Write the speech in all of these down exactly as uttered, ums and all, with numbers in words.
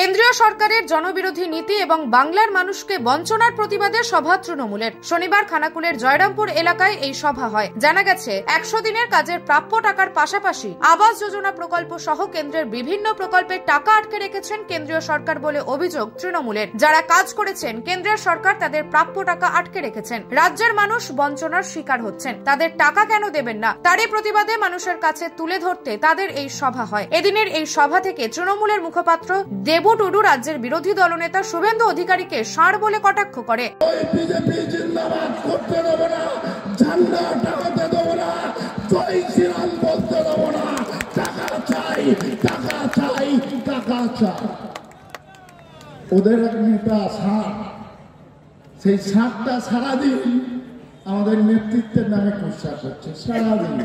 কেন্দ্রীয় সরকারের জনবিরোধী নীতি এবং বাংলার মানুষকে বঞ্চনার প্রতিবাদে সভা তৃণমূলের। শনিবার খানাকুলের জয়রামপুর এলাকায় এই সভা হয়। জানা গেছে, একশো দিনের কাজের প্রাপ্য টাকার পাশাপাশি আবাস যোজনা প্রকল্প সহ কেন্দ্রের বিভিন্ন প্রকল্পের টাকা আটকে রেখেছেন কেন্দ্রীয় সরকার বলে অভিযোগ তৃণমূলের। যারা কাজ করেছেন, কেন্দ্রীয় সরকার তাদের প্রাপ্য টাকা আটকে রেখেছেন। রাজ্যের মানুষ বঞ্চনার শিকার হচ্ছেন, তাদের টাকা কেন দেবেন না, তারই প্রতিবাদে মানুষের কাছে তুলে ধরতে তাদের এই সভা হয়। এদিনের এই সভা থেকে তৃণমূলের মুখপাত্র দেবু টুডু রাজ্যের বিরোধী দলনেতা শুভেন্দু অধিকারীকে ষাঁড় বলে কটাক্ষ করে। ওদের এক নেতা ষাঁড়, সেই ষাঁড়টা সারাদিন আমাদের নেতৃত্বের নামে কুৎসা করছে। সারাদিন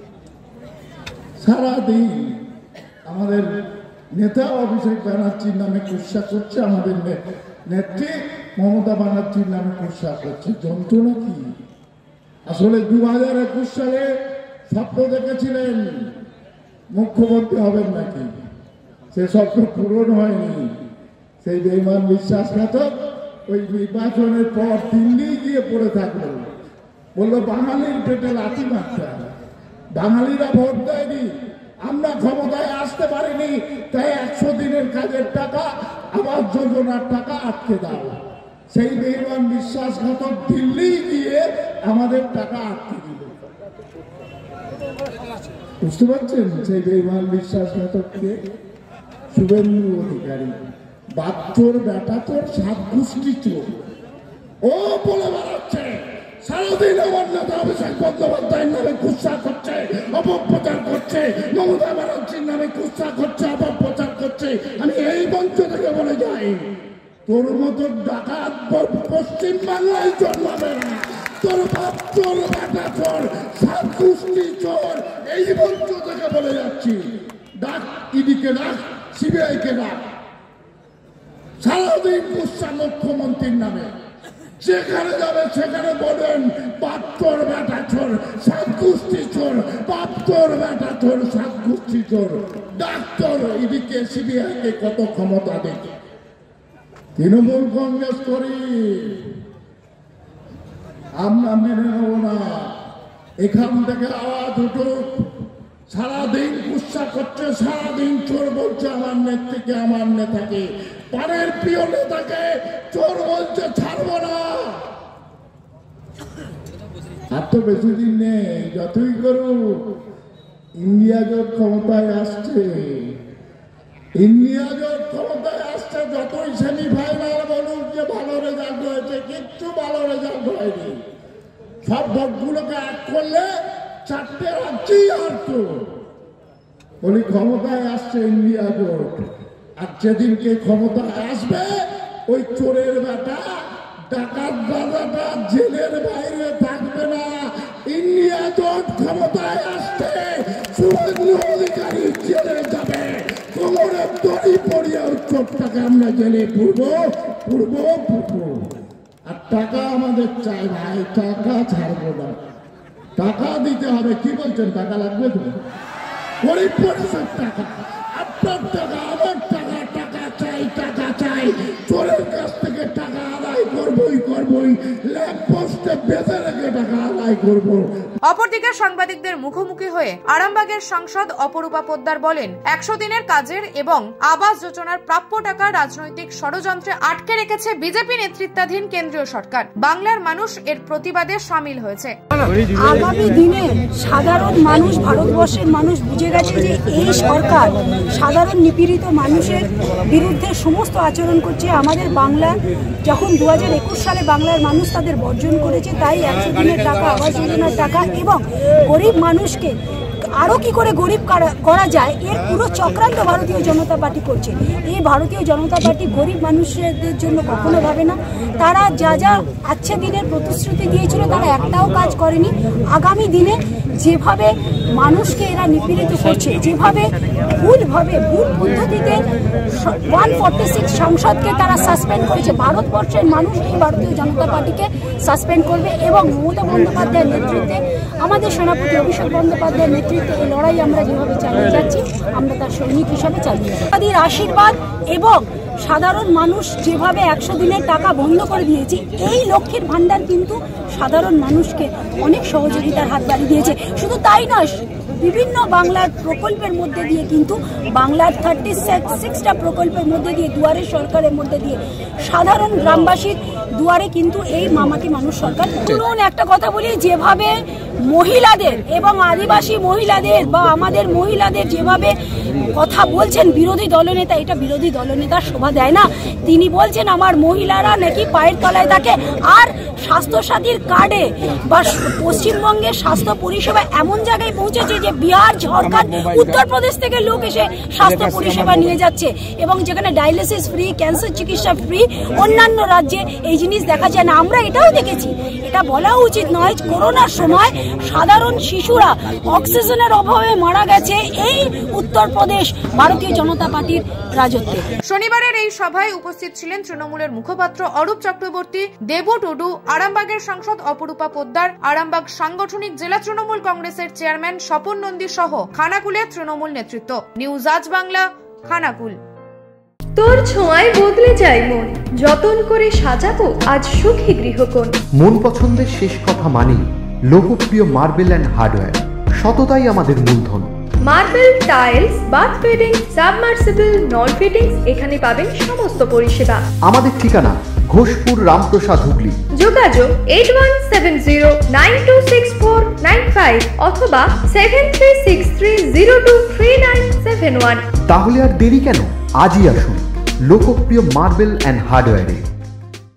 সারাদিন আমাদের নেতা অভিষেক ব্যানার্জির নামে কুৎসা করছে, আমাদের নেত্রী মমতা ব্যানার্জির নামে কুৎসা করছে। যন্ত্রণা কি? আসলে দু হাজার একুশ সালে স্বপ্ন দেখেছিলেন মুখ্যমন্ত্রী হবেন নাকি, সে স্বপ্ন পূরণ হয়নি। সেই বেঈমান বিশ্বাসঘাতক ওই নির্বাচনের পর দিল্লি গিয়ে পড়ে থাকলো, বললো বাঙালির পেটে লাথি মারতে হবে, বাঙালিরা ভোট দেয়নি, আমরা ক্ষমতায় আসতে পারিনি, তাই একশো দিনের কাজের টাকা, আবাস যোজনার টাকা আটকে দাও। সেই বেঈমান বিশ্বাসঘাতক দিল্লি গিয়ে আমাদের টাকা আটকে দিল। বুঝতে পারছেন সেই বেঈমান বিশ্বাসঘাতককে? শুভেন্দু অধিকারী, বাচ্চোর বেটা তোর সাত গোষ্ঠী চোর, ও বলে বেড়াচ্ছে সারাদিন আমার নেতা অভিষেক বন্দ্যোপাধ্যায়ের নামে কুৎসা করছে, অপপ্রচার করছে, মমতা ব্যানার্জির নামে কুৎসা করছে, অপপ্রচার করছে। আমি এই মঞ্চ থেকে বলে যাই, তোর মতো ডাকাত পশ্চিম বাংলায় জন্মাবে না। তোর বাপ চোর, বেটা চোর, সাত গোষ্ঠী চোর। এই মঞ্চ থেকে বলে যাচ্ছি, ডাক ইডিকে ডাক, সিবিআই কে ডাক। সারাদিন কুৎসা মুখ্যমন্ত্রীর নামে, যেখানে যাবে সেখানে বলেন বাপ্তর বেটা চোর, সাত গোষ্ঠী চোর, বাপ্তর বেটা চোর, সাত গোষ্ঠী চোর। ডাক্তার ইডিকে সিবিআই কে কত ক্ষমতা দেখে। তৃণমূল কংগ্রেস করি আমরা মেনে নেব না। এখান থেকে আওয়াজ উঠুক। সারাদিন কুৎসা করছে, সারাদিন চোর বলছে আমার নেত্রীকে, আমার নেতাকে, পাড়ের প্রিয় নেতাকে চোর বলছে, ছাড়বো না। আর তো বেশি দিন নেই, যতই করুক। ইন্ডিয়া জোট ক্ষমতায় আসছে, ইন্ডিয়া জোট ক্ষমতায় আসছে। যতই সেমিফাইনাল বলুক যে ভালো রেজাল্ট হয়েছে, কিচ্ছু ভালো রেজাল্ট হয়নি। সব ভোটগুলোকে এক করলে চারটে রাজ্যেই হারত। বলি ক্ষমতায় আসছে ইন্ডিয়া জোট, আর যেদিনকে ক্ষমতায় আসবে ওই চোরের বেটা, ডাকাত দাদাটা জেলের বাইরে থাকবে না। ইন্ডিয়া জোট ক্ষমতায় আসছে, শুভেন্দু অধিকারী জেলে যাবে, কোমরের দড়ি পড়িয়ে চোরটাকে আমরা জেলে পুরবো পুরবো পুরবো। আর টাকা আমাদের চাই ভাই, টাকা ছাড়বো না, টাকা দিতে হবে। কি বলছেন, টাকা লাগবে তো? গরিব মানুষের টাকা, আপনার টাকা, আমার টাকা, টাকা চাই, টাকা চাই। চোরের কাছ থেকে টাকা আদায় করবোই করবোই, ল্যাম্প পোস্টে বেঁধে রেখে টাকা আদায় করবো। অপরদিকে সাংবাদিকদের মুখোমুখি হয়ে আরামবাগের সাংসদ অপরূপা পোদ্দার বলেন, একশো দিনের কাজের এবং আবাস যোজনার প্রাপ্য টাকা রাজনৈতিক ষড়যন্ত্রে আটকে রেখেছে বিজেপি নেতৃত্বাধীন কেন্দ্রীয় সরকার। বাংলার মানুষ এর প্রতিবাদে সামিল হয়েছে। আগামী দিনে সাধারণ মানুষ, ভারতবর্ষের মানুষ বুঝে গেছে যে এই সরকার সাধারণ নিপীড়িত মানুষের বিরুদ্ধে সমস্ত আচরণ করছে। আমাদের বাংলা যখন দু হাজার একুশ সালে বাংলার মানুষ তাদের বর্জন করেছে, তাই একশো দিনের টাকা, আবাস যোজনার টাকা এবং গরিব মানুষকে আরও কি করে গরিব করা যায়, এর পুরো চক্রান্ত ভারতীয় জনতা পার্টি করছে। এই ভারতীয় জনতা পার্টি গরিব মানুষদের জন্য কখনো ভাবে না। তারা যা যা আজকে দিনের প্রতিশ্রুতি দিয়েছিল তারা একটাও কাজ করেনি। আগামী দিনে যেভাবে মানুষকে এরা নিপীড়িত করছে, যেভাবে ভুলভাবে ভুল পদ্ধতিতে ওয়ান ফর্টি সিক্স সংসদকে তারা সাসপেন্ড করেছে, ভারতবর্ষের মানুষ এই ভারতীয় জনতা পার্টিকে সাসপেন্ড করবে। এবং মমতা বন্দ্যোপাধ্যায়ের নেতৃত্বে, আমাদের সেনাপতি অভিষেক বন্দ্যোপাধ্যায়ের নেতৃত্বে এই লড়াই আমরা যেভাবে চালিয়ে যাচ্ছি, আমরা তার সৈনিক হিসাবে চালিয়ে যাচ্ছি। আশীর্বাদ এবং সাধারণ মানুষ যেভাবে একশো দিনের টাকা বন্ধ করে দিয়েছে, এই লক্ষ্মীর ভান্ডার কিন্তু সাধারণ মানুষকে অনেক সহযোগিতার হাত বাড়িয়ে দিয়েছে। শুধু তাই নয়, বিভিন্ন বাংলার প্রকল্পের মধ্যে দিয়ে কিন্তু বাংলার থার্টি সিক্সটা প্রকল্পের মধ্যে দিয়ে, দুয়ারে সরকারের মধ্যে দিয়ে সাধারণ গ্রামবাসীর দুয়ারে কিন্তু এই মামাটি মানুষ সরকার। ধরুন একটা কথা বলি, যেভাবে মহিলাদের এবং আদিবাসী মহিলাদের বা আমাদের মহিলাদের যেভাবে কথা বলছেন বিরোধী দলনেতা, এটা বিরোধী দলনেতার শোভা দেয় না। তিনি বলছেন আমার মহিলারা নাকি পায়ের তলায় থাকে, আর স্বাস্থ্যসাথীর কার্ডে বা পশ্চিমবঙ্গের স্বাস্থ্য পরিষেবা এমন জায়গায় পৌঁছেছে যে বিহার, ঝাড়খণ্ড, উত্তরপ্রদেশ থেকে লোক এসে স্বাস্থ্য পরিষেবা নিয়ে যাচ্ছে, এবং যেখানে ডায়ালিসিস ফ্রি, ক্যান্সার চিকিৎসা ফ্রি, অন্যান্য রাজ্যে এই জিনিস দেখা যায় না। আমরা এটাও দেখেছি, এটা বলা উচিত নয়, করোনার সময় সাধারণ শিশুরা অক্সিজেনের অভাবে মারা গেছে এই উত্তরপ্রদেশ ভারতীয় জনতা পার্টির রাজত্বে। শনিবারের এই সভায় উপস্থিত ছিলেন তৃণমূলের মুখপাত্র অরূপ চক্রবর্তী, দেবু টুডু, আরামবাগের সাংসদ অপরূপা পোদ্দার, আরামবাগ সাংগঠনিক জেলা তৃণমূল কংগ্রেসের চেয়ারম্যান স্বপন নন্দী সহ খানাকুলের তৃণমূল নেতৃত্ব। নিউজ আজ বাংলা, খানাকুল। তোর ছোঁয়ায় বদলে যায় মন, যতন করে সাজাবো আজ সুখী গৃহকোণ। মন পছন্দের শেষ কথা মানি লোকপ্রিয় মার্বেল অ্যান্ড হার্ডওয়্যার, সততাই আমাদের মূলধন। Marble, tiles, bath fitting, submersible, নল ফিটিংস, এখানে পাবেন সমস্ত পরিষেবা। আমাদের ঠিকানা ঘোষপুর, রামপ্রসাদ, হুগলি। যোগাযোগ eight one seven zero nine two six four nine five অথবা seven three six three zero two three nine seven one. তাহলে আর দেরি কেন, আজই আসুন লোকপ্রিয় মার্বেল অ্যান্ড হার্ডওয়্যারে।